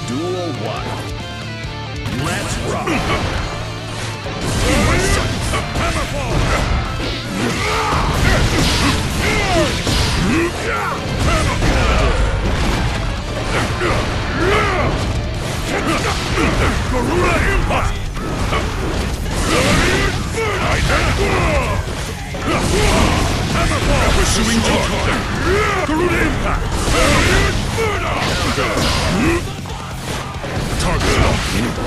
Duel 1. Let's rock! Hammerfall! Garuda Impact! Hammerfall! Pursuing charge! Garuda Impact! Target locked.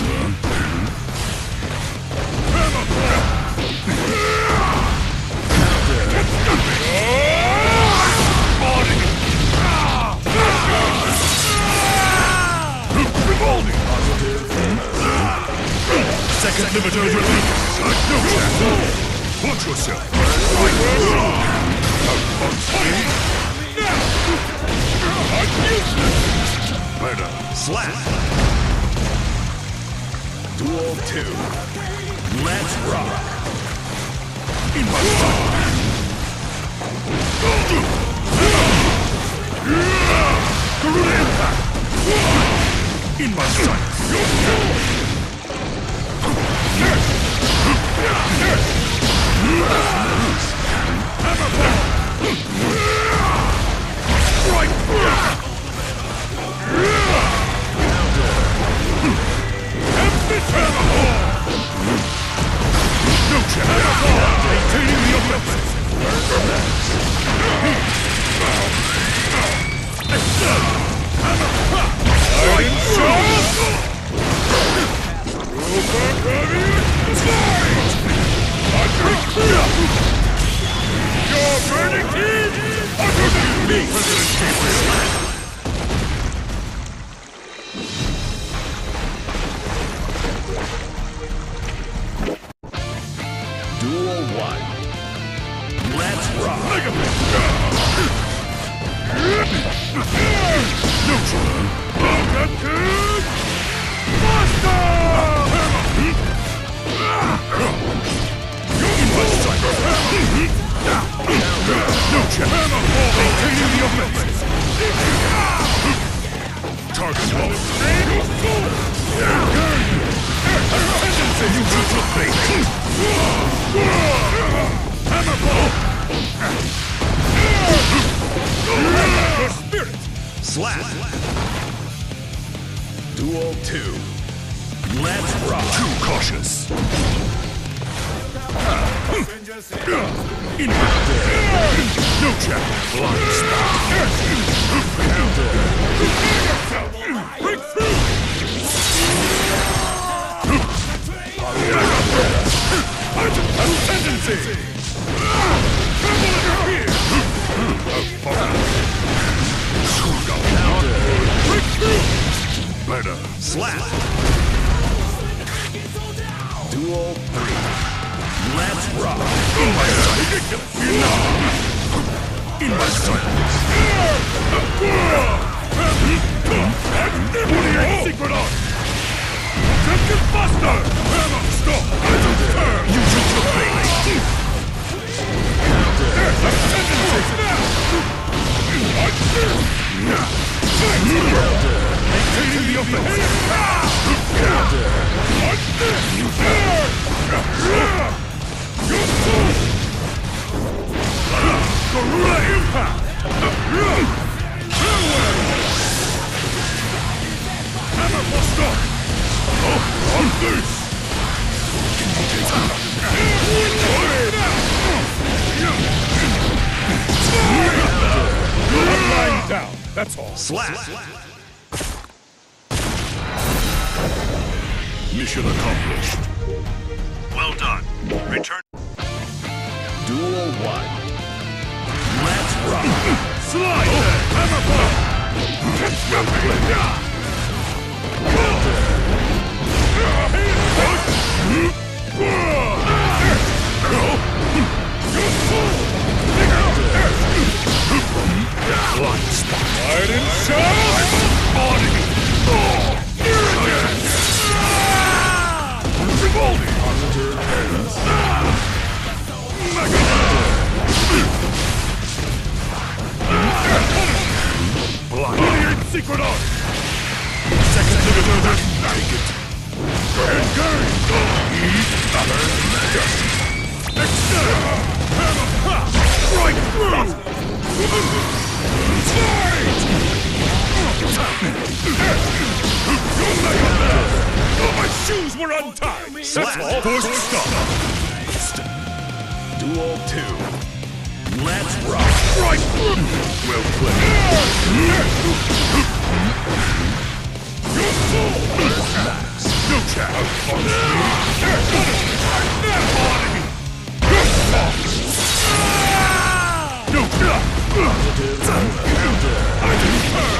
Second limiter release! No chance! Watch yourself! Better! Slap! Duel 2. Let's rock! In my sight! Garuda Impact! In my sight! Hammerfall! Strike! Empty Hammerfall! No chance! Hammerfall! Maintaining the offensive! Iron Shot! Your verdict is underneath me, President Gabriel! Duel 1. Let's rock! Neutral! Captain! Master! In my sight! No chance! Maintaining the offensive! Target locked! Tendency! You will look bait! Hammerfall! The spirit! Slap! Duel 2. Let's rock! Too cautious! In no chance! Blind spot! Break through! Ascendancy! Tremble at your fear! Break through! Better! Slap! Duel 3. Let's rock! In my sight! In my sight! 48 secret art! Tempted Buster! Hammer! Stop! You took the bait! Maintaining the offensive! Garuda Impact! Hammer Buster! On this! I'm lying down, that's all. Slap! Mission accomplished. Well done. Return. Duel 1. Let's rock! Slide! Hammerfall! Blind spot! Iron Shot! Body! Vivaldi! Blind! 48 secret art! seconds of another. Take it. Engage. Next step. Right through. Fight. Oh, my shoes were untied. That's all. Forced stop. Duel 2. Let's rock. Right. Well played. Your soul. No chance. No. I concur.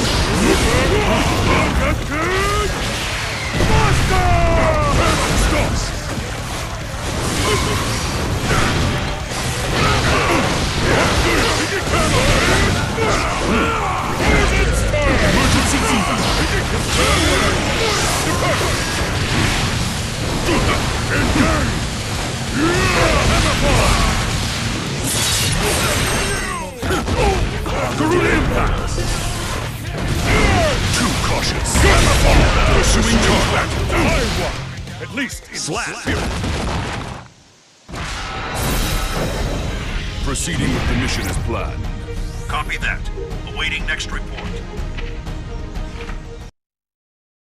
Master! Stop! Emergency evil! Garuda impact! Too cautious! Pursuing combat! I won! At least in Slap. spirit! Proceeding with the mission as planned. Copy that. Awaiting next report.